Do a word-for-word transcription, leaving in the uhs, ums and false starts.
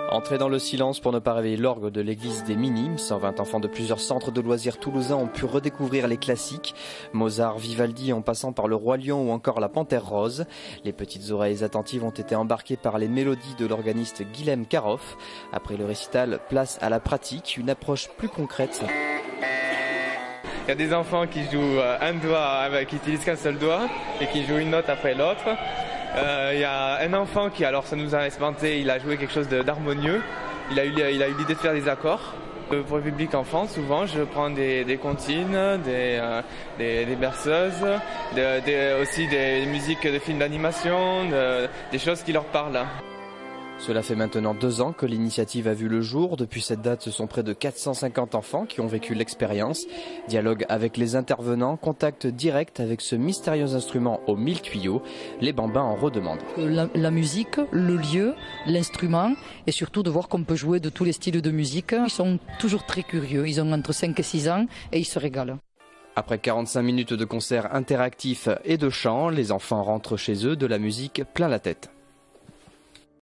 Entrés dans le silence pour ne pas réveiller l'orgue de l'église des Minimes, cent vingt enfants de plusieurs centres de loisirs toulousains ont pu redécouvrir les classiques, Mozart, Vivaldi en passant par le Roi Lion ou encore la Panthère Rose. Les petites oreilles attentives ont été embarquées par les mélodies de l'organiste Guilhem Karoff. Après le récital, place à la pratique, une approche plus concrète. Il y a des enfants qui jouent un doigt, qui utilisent qu'un seul doigt et qui jouent une note après l'autre. Euh, il y a un enfant qui, alors ça nous a espanté, il a joué quelque chose d'harmonieux. Il a eu, il a eu l'idée de faire des accords. Euh, pour le public enfant, souvent je prends des, des comptines, des, euh, des, des berceuses, de, de, aussi des musiques de films d'animation, de, des choses qui leur parlent. Cela fait maintenant deux ans que l'initiative a vu le jour. Depuis cette date, ce sont près de quatre cent cinquante enfants qui ont vécu l'expérience. Dialogue avec les intervenants, contact direct avec ce mystérieux instrument aux mille tuyaux. Les bambins en redemandent. La, la musique, le lieu, l'instrument et surtout de voir qu'on peut jouer de tous les styles de musique. Ils sont toujours très curieux. Ils ont entre cinq et six ans et ils se régalent. Après quarante-cinq minutes de concert interactif et de chant, les enfants rentrent chez eux de la musique plein la tête.